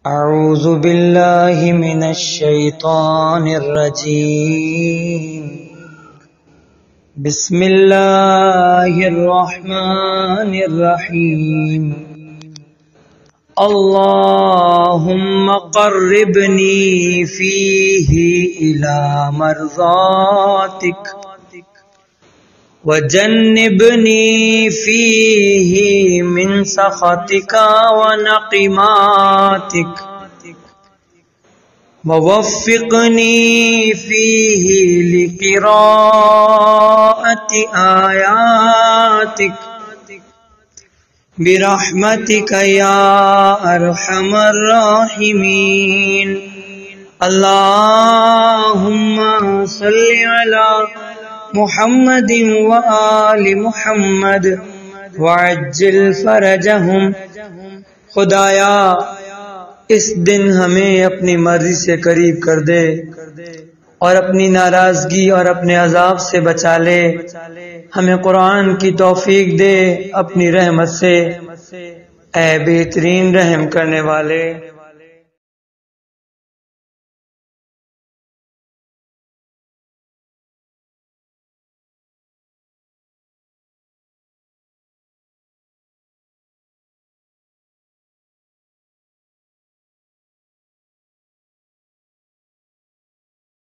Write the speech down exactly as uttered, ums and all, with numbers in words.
اعوذ باللہ من الشیطان الرجیم بسم اللہ الرحمن الرحیم اللہم قربنی فیہ الی مرضاتک وجنبنی فیہ من سخطک ونقماتک ووفقنی فیہ لقراءۃ آیاتک برحمتک یا ارحم الراحمین اللہم صلی علی محمد وآل محمد وعجل فرجہم۔ خدایا اس دن ہمیں اپنی مرضی سے قریب کر دے اور اپنی ناراضگی اور اپنے عذاب سے بچا لے، ہمیں قرآن کی توفیق دے اپنی رحمت سے، اے بہترین رحم کرنے والے۔